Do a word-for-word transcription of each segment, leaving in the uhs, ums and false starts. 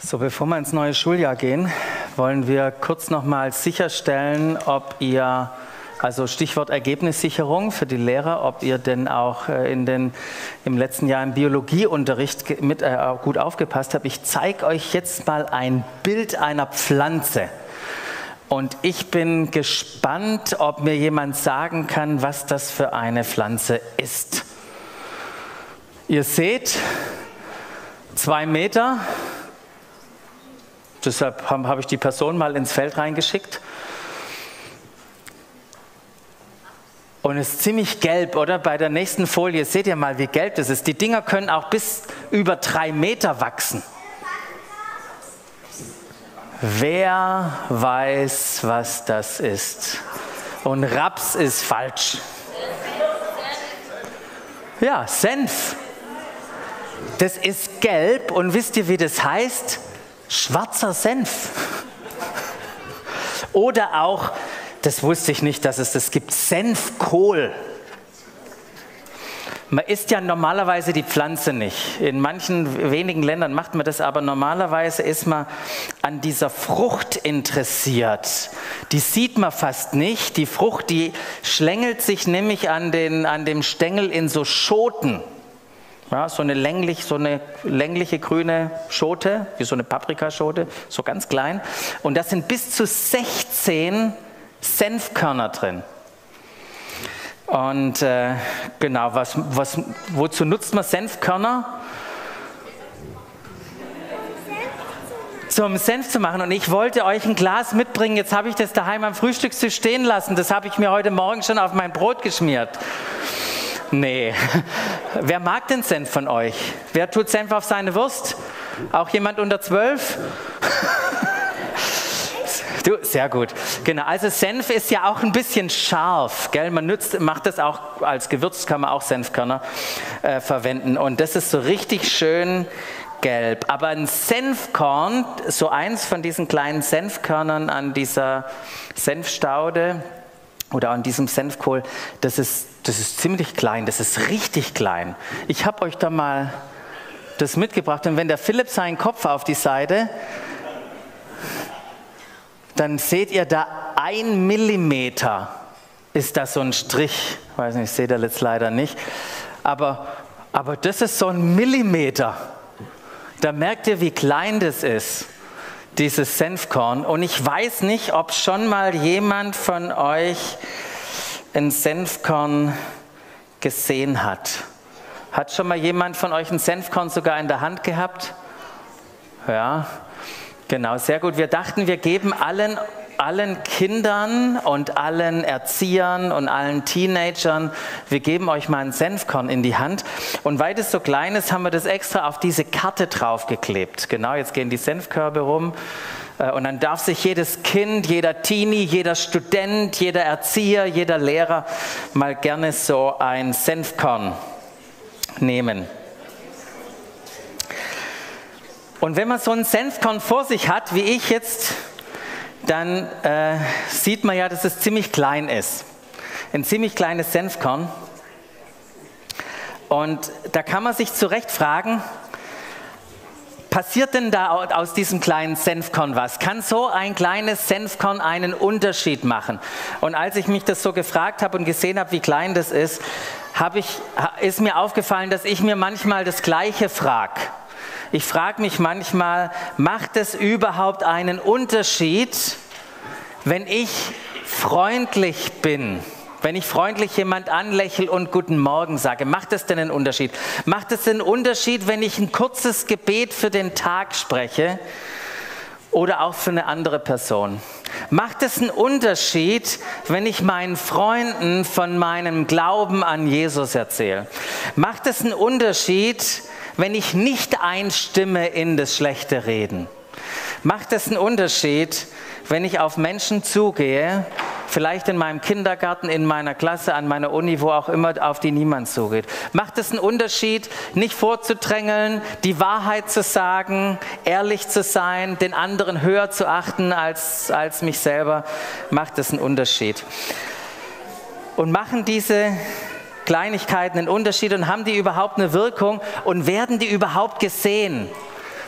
So, bevor wir ins neue Schuljahr gehen, wollen wir kurz nochmal sicherstellen, ob ihr, also Stichwort Ergebnissicherung für die Lehrer, ob ihr denn auch in den, im letzten Jahr im Biologieunterricht mit, äh, gut aufgepasst habt. Ich zeige euch jetzt mal ein Bild einer Pflanze. Und ich bin gespannt, ob mir jemand sagen kann, was das für eine Pflanze ist. Ihr seht, zwei Meter. Deshalb habe ich die Person mal ins Feld reingeschickt. Und es ist ziemlich gelb, oder? Bei der nächsten Folie seht ihr mal, wie gelb das ist. Die Dinger können auch bis über drei Meter wachsen. Wer weiß, was das ist? Und Raps ist falsch. Ja, Senf. Das ist gelb und wisst ihr, wie das heißt? Schwarzer Senf. Oder auch, das wusste ich nicht, dass es das gibt, Senfkohl. Man isst ja normalerweise die Pflanze nicht. In manchen wenigen Ländern macht man das, aber normalerweise ist man an dieser Frucht interessiert. Die sieht man fast nicht. Die Frucht, die schlängelt sich nämlich an, den, an dem Stängel in so Schoten. Ja, so eine, länglich, so eine längliche grüne Schote, wie so eine Paprikaschote, so ganz klein. Und da sind bis zu sechzehn Senfkörner drin. Und äh, genau, was, was, wozu nutzt man Senfkörner? Zum Senf zu machen. Und ich wollte euch ein Glas mitbringen. Jetzt habe ich das daheim am Frühstückstisch stehen lassen. Das habe ich mir heute Morgen schon auf mein Brot geschmiert. Nee. Wer mag den Senf von euch? Wer tut Senf auf seine Wurst? Auch jemand unter zwölf? Du, sehr gut. Genau, also Senf ist ja auch ein bisschen scharf, gell? Man nutzt, macht das auch als Gewürz, kann man auch Senfkörner äh, verwenden. Und das ist so richtig schön gelb. Aber ein Senfkorn, so eins von diesen kleinen Senfkörnern an dieser Senfstaude oder an diesem Senfkohl, das ist, das ist ziemlich klein, das ist richtig klein. Ich habe euch da mal das mitgebracht und wenn der Philipp seinen Kopf auf die Seite, dann seht ihr da ein Millimeter ist das so ein Strich. Ich weiß nicht, seht ihr jetzt leider nicht. Aber, aber das ist so ein Millimeter. Da merkt ihr, wie klein das ist, dieses Senfkorn. Und ich weiß nicht, ob schon mal jemand von euch ein Senfkorn gesehen hat. Hat schon mal jemand von euch ein Senfkorn sogar in der Hand gehabt? Ja, genau, sehr gut. Wir dachten, wir geben allen, allen Kindern und allen Erziehern und allen Teenagern, wir geben euch mal ein Senfkorn in die Hand. Und weil das so klein ist, haben wir das extra auf diese Karte draufgeklebt. Genau, jetzt gehen die Senfkörbe rum. Und dann darf sich jedes Kind, jeder Teenie, jeder Student, jeder Erzieher, jeder Lehrer mal gerne so ein Senfkorn nehmen. Und wenn man so ein Senfkorn vor sich hat, wie ich jetzt, dann äh, sieht man ja, dass es ziemlich klein ist. Ein ziemlich kleines Senfkorn. Und da kann man sich zu Recht fragen, passiert denn da aus diesem kleinen Senfkorn was? Kann so ein kleines Senfkorn einen Unterschied machen? Und als ich mich das so gefragt habe und gesehen habe, wie klein das ist, habe ich, ist mir aufgefallen, dass ich mir manchmal das Gleiche frage. Ich frage mich manchmal, macht es überhaupt einen Unterschied, wenn ich freundlich bin? Wenn ich freundlich jemand anlächle und Guten Morgen sage, macht es denn einen Unterschied? Macht es einen Unterschied, wenn ich ein kurzes Gebet für den Tag spreche oder auch für eine andere Person? Macht es einen Unterschied, wenn ich meinen Freunden von meinem Glauben an Jesus erzähle? Macht es einen Unterschied, wenn ich nicht einstimme in das schlechte Reden? Macht es einen Unterschied, wenn ich auf Menschen zugehe, vielleicht in meinem Kindergarten, in meiner Klasse, an meiner Uni, wo auch immer, auf die niemand zugeht? Macht es einen Unterschied, nicht vorzudrängeln, die Wahrheit zu sagen, ehrlich zu sein, den anderen höher zu achten als, als mich selber? Macht es einen Unterschied? Und machen diese Kleinigkeiten einen Unterschied und haben die überhaupt eine Wirkung und werden die überhaupt gesehen?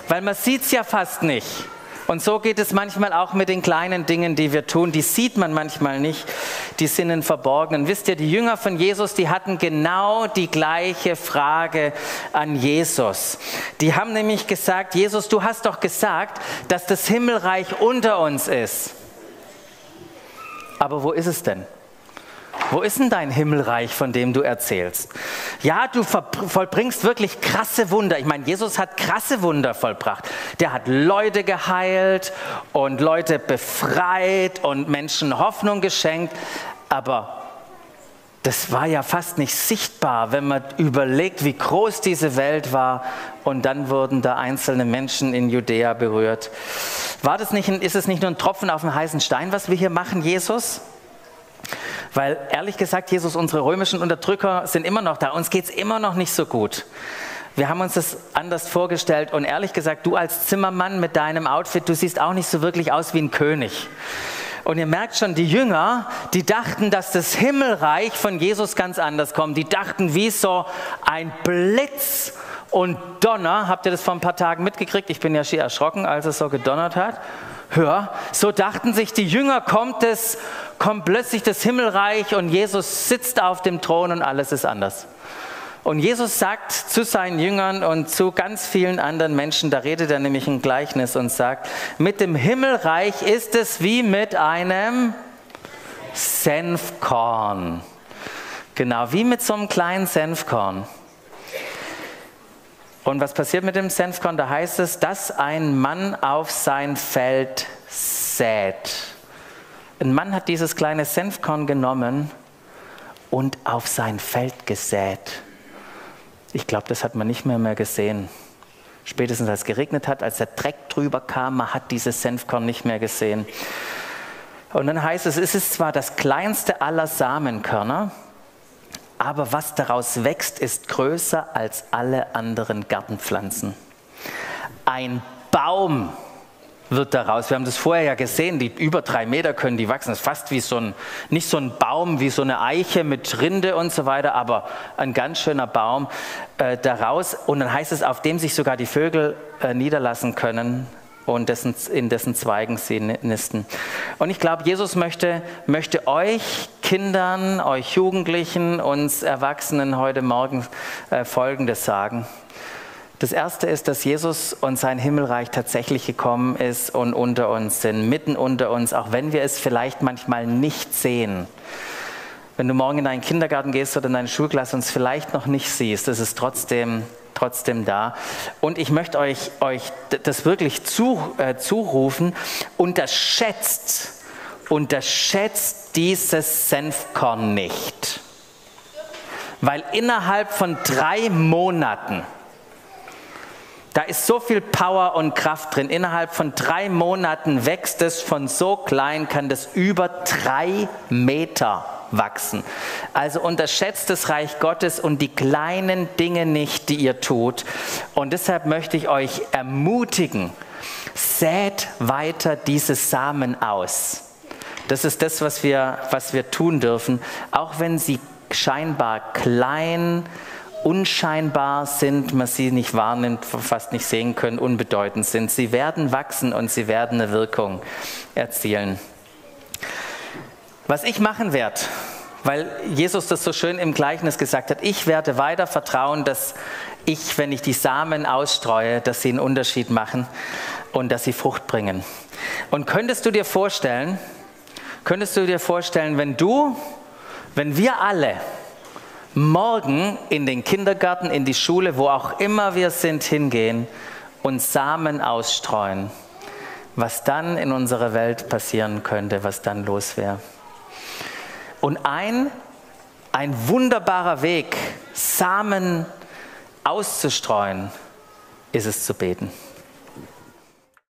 weil man sieht es ja fast nicht. Und so geht es manchmal auch mit den kleinen Dingen, die wir tun. Die sieht man manchmal nicht, die sind im Verborgenen. Wisst ihr, die Jünger von Jesus, die hatten genau die gleiche Frage an Jesus. Die haben nämlich gesagt, Jesus, du hast doch gesagt, dass das Himmelreich unter uns ist. Aber wo ist es denn? Wo ist denn dein Himmelreich, von dem du erzählst? Ja, du vollbringst wirklich krasse Wunder. Ich meine, Jesus hat krasse Wunder vollbracht. Der hat Leute geheilt und Leute befreit und Menschen Hoffnung geschenkt. Aber das war ja fast nicht sichtbar, wenn man überlegt, wie groß diese Welt war. Und dann wurden da einzelne Menschen in Judäa berührt. War das nicht, ist es nicht nur ein Tropfen auf dem heißen Stein, was wir hier machen, Jesus? Weil ehrlich gesagt, Jesus, unsere römischen Unterdrücker sind immer noch da. Uns geht es immer noch nicht so gut. Wir haben uns das anders vorgestellt und ehrlich gesagt, du als Zimmermann mit deinem Outfit, du siehst auch nicht so wirklich aus wie ein König. Und ihr merkt schon, die Jünger, die dachten, dass das Himmelreich von Jesus ganz anders kommt. Die dachten, wie so ein Blitz und Donner. Habt ihr das vor ein paar Tagen mitgekriegt? Ich bin ja schier erschrocken, als es so gedonnert hat. Hör, so dachten sich die Jünger, kommt es, kommt plötzlich das Himmelreich und Jesus sitzt auf dem Thron und alles ist anders. Und Jesus sagt zu seinen Jüngern und zu ganz vielen anderen Menschen, da redet er nämlich ein Gleichnis und sagt, mit dem Himmelreich ist es wie mit einem Senfkorn. Genau, wie mit so einem kleinen Senfkorn. Und was passiert mit dem Senfkorn? Da heißt es, dass ein Mann auf sein Feld sät. Ein Mann hat dieses kleine Senfkorn genommen und auf sein Feld gesät. Ich glaube, das hat man nicht mehr mehr gesehen. Spätestens als es geregnet hat, als der Dreck drüber kam, man hat dieses Senfkorn nicht mehr gesehen. Und dann heißt es, es ist zwar das kleinste aller Samenkörner, aber was daraus wächst, ist größer als alle anderen Gartenpflanzen. Ein Baum wird daraus, wir haben das vorher ja gesehen, die über drei Meter können die wachsen. Das ist fast wie so ein, nicht so ein Baum, wie so eine Eiche mit Rinde und so weiter, aber ein ganz schöner Baum äh, daraus. Und dann heißt es, auf dem sich sogar die Vögel äh, niederlassen können und dessen, in dessen Zweigen sie nisten. Und ich glaube, Jesus möchte, möchte euch Kindern, euch Jugendlichen, uns Erwachsenen heute Morgen äh, Folgendes sagen. Das Erste ist, dass Jesus und sein Himmelreich tatsächlich gekommen ist und unter uns sind, mitten unter uns, auch wenn wir es vielleicht manchmal nicht sehen. Wenn du morgen in deinen Kindergarten gehst oder in deine Schulklasse und es vielleicht noch nicht siehst, ist es trotzdem, trotzdem da. Und ich möchte euch, euch das wirklich zu, äh, zurufen, unterschätzt, unterschätzt dieses Senfkorn nicht. Weil innerhalb von drei Monaten, da ist so viel Power und Kraft drin. Innerhalb von drei Monaten wächst es von so klein, kann das über drei Meter wachsen. Also unterschätzt das Reich Gottes und die kleinen Dinge nicht, die ihr tut. Und deshalb möchte ich euch ermutigen, sät weiter diese Samen aus. Das ist das, was wir, was wir tun dürfen, auch wenn sie scheinbar klein unscheinbar sind, man sie nicht wahrnimmt, fast nicht sehen können, unbedeutend sind. Sie werden wachsen und sie werden eine Wirkung erzielen. Was ich machen werde, weil Jesus das so schön im Gleichnis gesagt hat, ich werde weiter vertrauen, dass ich, wenn ich die Samen ausstreue, dass sie einen Unterschied machen und dass sie Frucht bringen. Und könntest du dir vorstellen, könntest du dir vorstellen, wenn du, wenn wir alle morgen in den Kindergarten, in die Schule, wo auch immer wir sind, hingehen und Samen ausstreuen, was dann in unserer Welt passieren könnte, was dann los wäre. Und ein, ein wunderbarer Weg, Samen auszustreuen, ist es zu beten.